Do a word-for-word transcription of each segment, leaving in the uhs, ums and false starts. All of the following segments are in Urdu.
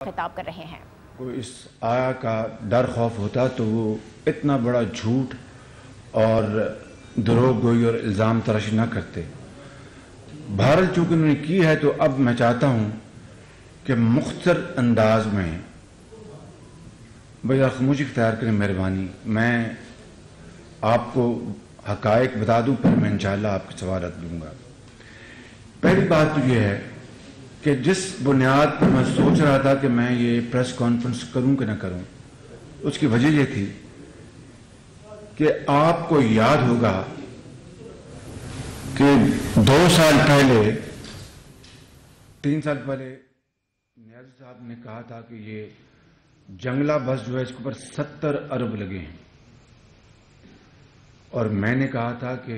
خطاب کر رہے ہیں۔ کوئی اس آیا کا ڈر خوف ہوتا تو وہ اتنا بڑا جھوٹ اور دروغ گوئی اور الزام تراشی نہ کرتے۔ بہرحال چونکہ انہوں نے کی ہے تو اب میں چاہتا ہوں کہ مختصر انداز میں بھائی خاموشی اختیار کریں مہربانی، میں آپ کو حقائق بتا دوں پھر میں انشاءاللہ آپ کے سوالات دوں گا۔ پہلی بات تو یہ ہے کہ جس بنیاد پر میں سوچ رہا تھا کہ میں یہ پریس کانفرنس کروں کہ نہ کروں، اس کی وجہ یہ تھی کہ آپ کو یاد ہوگا کہ دو سال پہلے تین سال پہلے نیازی صاحب نے کہا تھا کہ یہ جنگلہ بس جو ہے اس کے اوپر ستر ارب لگے ہیں، اور میں نے کہا تھا کہ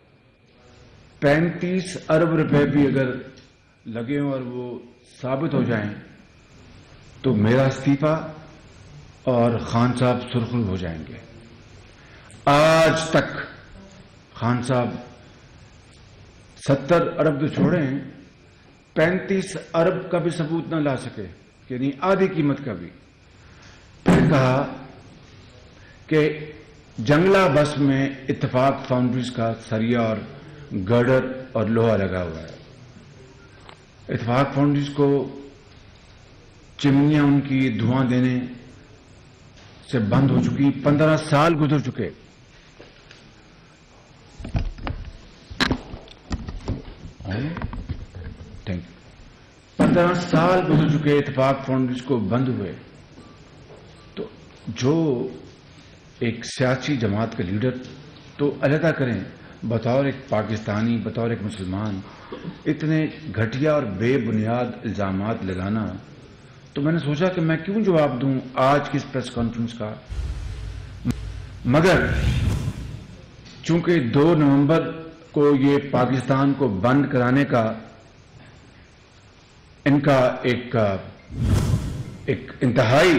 پینتیس ارب روپے بھی اگر لگے ہوں اور وہ ثابت ہو جائیں تو میرا استعفیٰ اور خان صاحب سرخرو ہو جائیں گے۔ آج تک خان صاحب ستر ارب تو چھوڑیں، پینتیس ارب کا بھی ثبوت نہ لا سکے، یعنی آدھی قیمت کا بھی۔ پھر کہا کہ جنگلہ بس میں اتفاق فاؤنڈریز کا سریا اور گرڈر اور لوہا لگا ہوا ہے۔ اتفاق فاؤنڈریز کو چمنیاں ان کی دھواں دینے سے بند ہو چکی، پندرہ سال گزر چکے۔ تھینک یو پندرہ سال گزر چکے اتفاق فاؤنڈریز کو بند ہوئے، تو جو ایک سیاسی جماعت کا لیڈر تو علیحدہ کریں، بطور ایک پاکستانی، بطور ایک مسلمان اتنے گھٹیا اور بے بنیاد الزامات لگانا، تو میں نے سوچا کہ میں کیوں جواب دوں آج کی اس پریس کانفرنس کا۔ مگر چونکہ دو نومبر کو یہ پاکستان کو بند کرانے کا ان کا ایک ایک انتہائی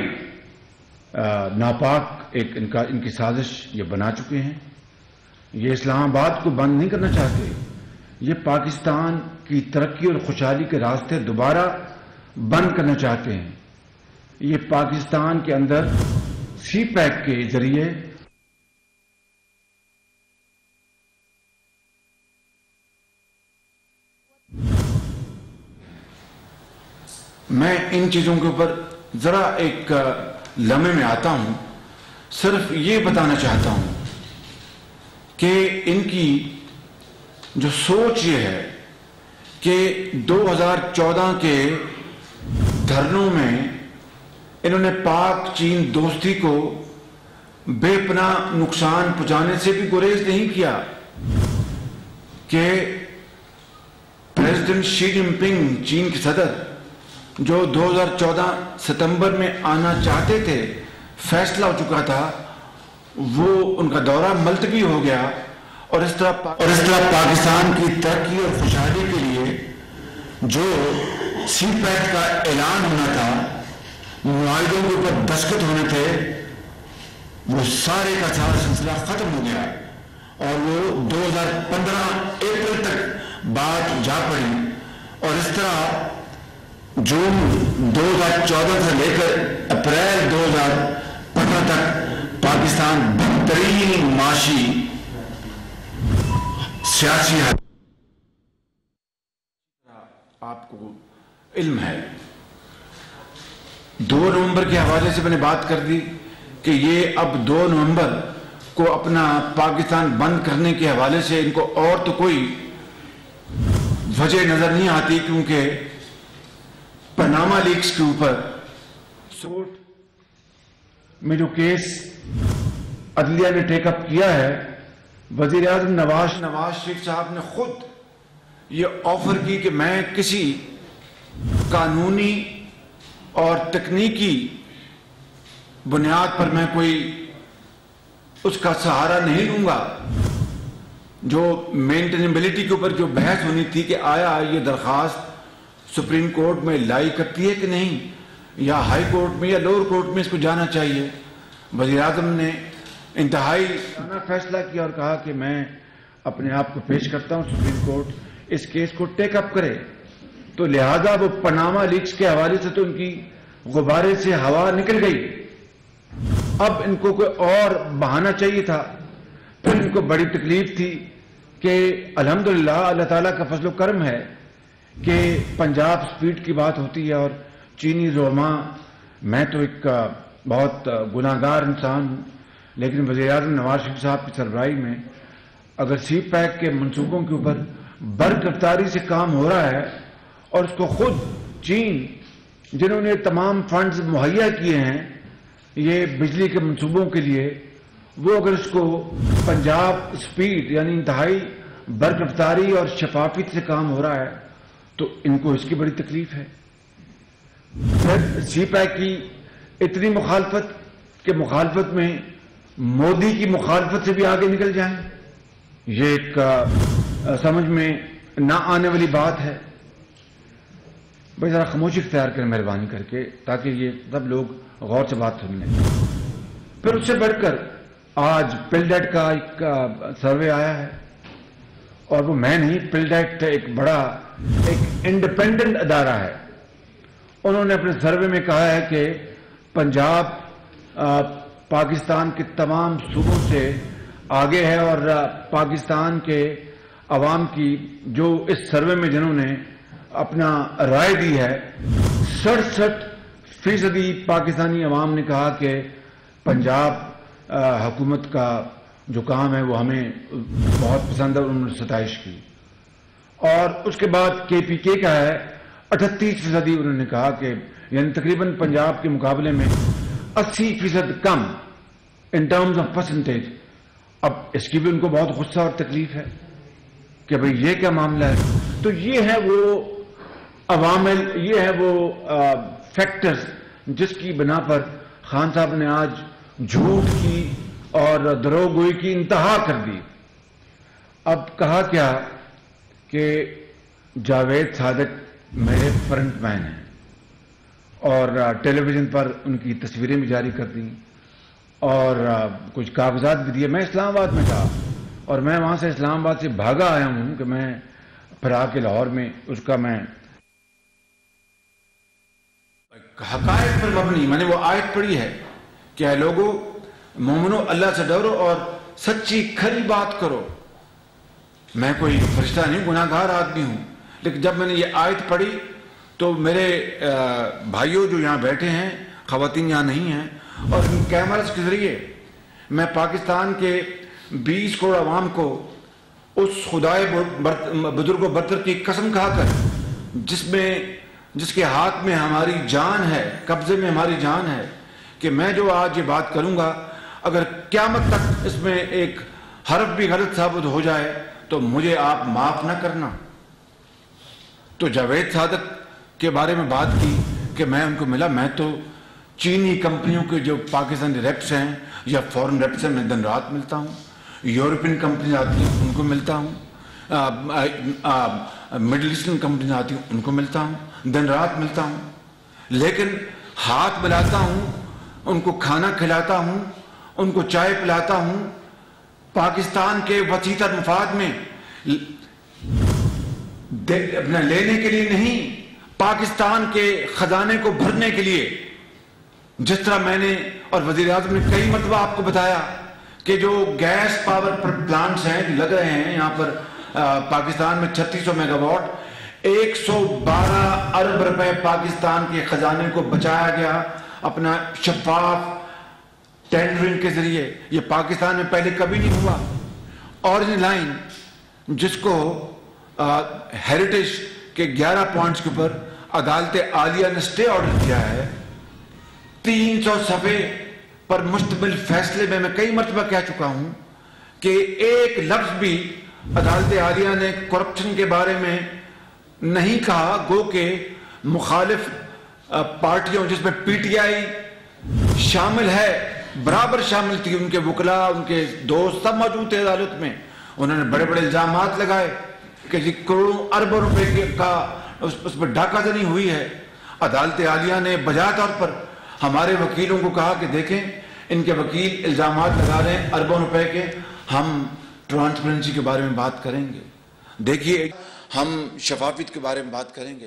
ناپاک ایک ان کا ان کی سازش یہ بنا چکے ہیں، یہ اسلام آباد کو بند نہیں کرنا چاہتے، یہ پاکستان کی ترقی اور خوشحالی کے راستے دوبارہ بند کرنا چاہتے ہیں۔ یہ پاکستان کے اندر سی پیک کے ذریعے میں ان چیزوں کے اوپر ذرا ایک لمحے میں آتا ہوں، صرف یہ بتانا چاہتا ہوں کہ ان کی جو سوچ یہ ہے کہ دو ہزار چودہ کے دھرنوں میں انہوں نے پاک چین دوستی کو بے پناہ نقصان پہنچانے سے بھی گریز نہیں کیا کہ پریزیڈنٹ شی جن پنگ چین کے صدر جو دو ہزار چودہ ستمبر میں آنا چاہتے تھے، فیصلہ ہو چکا تھا، وہ ان کا دورہ ملتوی ہو گیا، اور اس طرح اور اس طرح پاکستان کی ترقی اور خوشحالی کے لیے جو سی پیک کا اعلان ہونا تھا، معاہدوں کے اوپر دستخط ہونے تھے، وہ سارے کا سارا سلسلہ ختم ہو گیا، اور وہ دو ہزار پندرہ اپریل تک بات جا پڑی، اور اس طرح جون دو ہزار چودہ سے لے کر اپریل دو ہزار پندرہ تک پاکستان بہترین معاشی سیاسی ہے۔ آپ کو علم ہے، دو نومبر کے حوالے سے میں نے بات کر دی کہ یہ اب دو نومبر کو اپنا پاکستان بند کرنے کے حوالے سے ان کو اور تو کوئی وجہ نظر نہیں آتی، کیونکہ پاناما لیکس کے اوپر سورٹ میں جو کیس عدلیہ نے ٹیک اپ کیا ہے، وزیر اعظم نواز نواز شریف صاحب نے خود یہ آفر کی کہ میں کسی قانونی اور تکنیکی بنیاد پر میں کوئی اس کا سہارا نہیں لوں گا۔ جو مینٹینیبلٹی کے اوپر جو بحث ہونی تھی کہ آیا یہ درخواست سپریم کورٹ میں لائی کرتی ہے کہ نہیں، یا ہائی کورٹ میں یا لوور کورٹ میں اس کو جانا چاہیے، وزیر اعظم نے انتہائی فیصلہ کیا اور کہا کہ میں اپنے آپ کو پیش کرتا ہوں، سپریم کورٹ اس کیس کو ٹیک اپ کرے۔ تو لہذا وہ پاناما لیکس کے حوالے سے تو ان کی غبارے سے ہوا نکل گئی. اب ان کو کوئی اور بہانہ چاہیے تھا. پھر ان کو بڑی تکلیف تھی کہ الحمدللہ اللہ تعالیٰ کا فضل و کرم ہے کہ پنجاب سپیڈ کی بات ہوتی ہے اور چینی زعما. میں تو ایک بہت گناہگار انسان ہوں، لیکن وزیر اعظم نواز شریف صاحب کی سربراہی میں اگر سی پیک کے منصوبوں کے اوپر برق رفتاری سے کام ہو رہا ہے اور اس کو خود چین جنہوں نے تمام فنڈز مہیا کیے ہیں یہ بجلی کے منصوبوں کے لیے، وہ اگر اس کو پنجاب سپیڈ یعنی انتہائی برق رفتاری اور شفافیت سے کام ہو رہا ہے تو ان کو اس کی بڑی تکلیف ہے. پھر سی پیک کی اتنی مخالفت کہ مخالفت میں مودی کی مخالفت سے بھی آگے نکل جائیں. یہ ایک سمجھ میں نہ آنے والی بات ہے. بھائی ذرا خاموشی اختیار کریں مہربانی کر کے تاکہ یہ سب لوگ غور سے بات سن لیں. پھر اس سے بڑھ کر آج پلڈیٹ کا ایک سروے آیا ہے اور وہ میں نہیں، پلڈیٹ ایک بڑا ایک انڈیپینڈنٹ ادارہ ہے. انہوں نے اپنے سروے میں کہا ہے کہ پنجاب پاکستان کے تمام صوبوں سے آگے ہے اور پاکستان کے عوام کی جو اس سروے میں جنہوں نے اپنا رائے دی ہے سڑسٹھ فیصدی پاکستانی عوام نے کہا کہ پنجاب حکومت کا جو کام ہے وہ ہمیں بہت پسند ہے اور انہوں نے ستائش کی. اور اس کے بعد کے پی کے کا ہے اٹھتیس فیصدی انہوں نے کہا کہ یعنی تقریباً پنجاب کے مقابلے میں اسی فیصد کم ان ٹرمز آف پرسنٹیج. اب اس کی بھی ان کو بہت غصہ اور تکلیف ہے کہ بھئی یہ کیا معاملہ ہے. تو یہ ہے وہ عوامل، یہ ہے وہ فیکٹرز جس کی بنا پر خان صاحب نے آج جھوٹ کی اور دروغ گوئی کی انتہا کر دی. اب کہا کیا کہ جاوید صادق میرے فرنٹ مین ہیں اور ٹیلی ویژن پر ان کی تصویریں بھی جاری کر دیں اور کچھ کاغذات بھی دیے. میں اسلام آباد میں تھا اور میں وہاں سے اسلام آباد سے بھاگا آیا ہوں کہ میں پھر آ کے لاہور میں اس کا میں حقائق پر مبنی میں نے وہ آیت پڑھی ہے کہ اے لوگو مومنو اللہ سے ڈرو اور سچی کھری بات کرو. میں کوئی فرشتہ نہیں، گناہگار آدمی ہوں، لیکن جب میں نے یہ آیت پڑھی تو میرے بھائیوں جو یہاں بیٹھے ہیں، خواتین یہاں نہیں ہیں، اور ان کیمرز کے ذریعے میں پاکستان کے بیس کروڑ عوام کو اس خدائے بزرگ و برتر کی قسم کھا کر جس میں جس کے ہاتھ میں ہماری جان ہے، قبضے میں ہماری جان ہے، کہ میں جو آج یہ بات کروں گا اگر قیامت تک اس میں ایک حرف بھی غلط ثابت ہو جائے تو مجھے آپ معاف نہ کرنا. تو جاوید صادق کے بارے میں بات کی کہ میں ان کو ملا، میں تو چینی کمپنیوں کے جو پاکستانی ریپس ہیں یا فورن ریپس ہیں میں دن رات ملتا ہوں. یورپین کمپنیز آتی ہیں ان کو ملتا ہوں، مڈل ایسٹرن کمپنیز آتی ہیں ان کو ملتا ہوں، دن رات ملتا ہوں. لیکن ہاتھ ملاتا ہوں، ان کو کھانا کھلاتا ہوں، ان کو چائے پلاتا ہوں پاکستان کے وسیع تر مفاد میں اپنا لینے کے لیے نہیں، پاکستان کے خزانے کو بھرنے کے لیے. جس طرح میں نے اور وزیر اعظم نے کئی مرتبہ آپ کو بتایا کہ جو گیس پاور پلانٹس ہیں لگ رہے ہیں یہاں پر پاکستان میں چھتیس سو میگا واٹ، ایک سو بارہ ارب روپے پاکستان کے خزانے کو بچایا گیا اپنا شفاف ٹینڈرنگ کے ذریعے. یہ پاکستان میں پہلے کبھی نہیں ہوا. اورنج لائن جس کو ہیریٹیج کے گیارہ پوائنٹس کے اوپر عدالت عالیہ نے سٹے آرڈر کیا ہے، تین سو صفحے پر مشتمل فیصلے میں میں کئی مرتبہ کہہ چکا ہوں کہ ایک لفظ بھی عدالت عالیہ نے کرپشن کے بارے میں نہیں کہا، گو کہ مخالف پارٹیوں جس میں پی ٹی آئی شامل ہے برابر شامل تھی، ان کے وکلاء ان کے دوست سب موجود تھے عدالت میں. انہوں نے بڑے بڑے الزامات لگائے کہ جی کروڑوں اربوں روپے کا اس پر ڈاکہ زنی ہوئی ہے. عدالت عالیہ نے بجا طور پر ہمارے وکیلوں کو کہا کہ دیکھیں ان کے وکیل الزامات لگا رہے ہیں اربوں روپے کے، ہم ٹرانسپیرنسی کے بارے میں بات کریں گے، دیکھیے ہم شفافیت کے بارے میں بات کریں گے.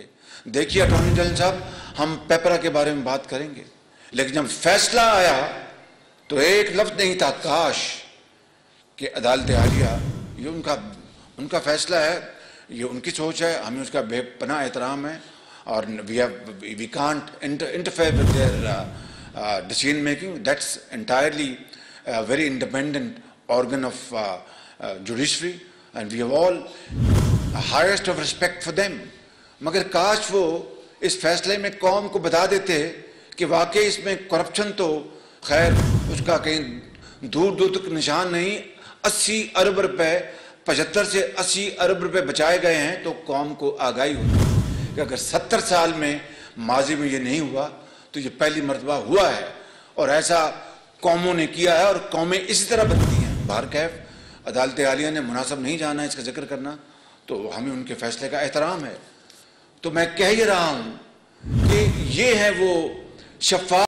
دیکھیے اٹارنی جنرل صاحب، ہم پیپرا کے بارے میں بات کریں گے، لیکن جب فیصلہ آیا تو ایک لفظ نہیں تھا کاش، کہ عدالت عالیہ یہ ان کا ان کا فیصلہ ہے، یہ ان کی سوچ ہے، ہمیں اس کا بے پناہ احترام ہے، اور we we can't interfere with their decision making. That's entirely very independent organ of judiciary and we have all highest of respect for them. مگر کاش وہ اس فیصلے میں قوم کو بتا دیتے کہ واقعی اس میں کرپشن تو خیر اس کا کہیں دور دور تک نشان نہیں، اسی ارب روپے پچہتر سے اسی ارب روپے بچائے گئے ہیں، تو قوم کو آگاہی ہوتی کہ اگر ستر سال میں ماضی میں یہ نہیں ہوا تو یہ پہلی مرتبہ ہوا ہے، اور ایسا قوموں نے کیا ہے اور قومیں اسی طرح بنتی ہیں. بہرکیف عدالت عالیہ نے مناسب نہیں جانا اس کا ذکر کرنا، تو ہمیں ان کے فیصلے کا احترام ہے. تو میں کہہ ہی رہا ہوں کہ یہ ہے وہ شفاف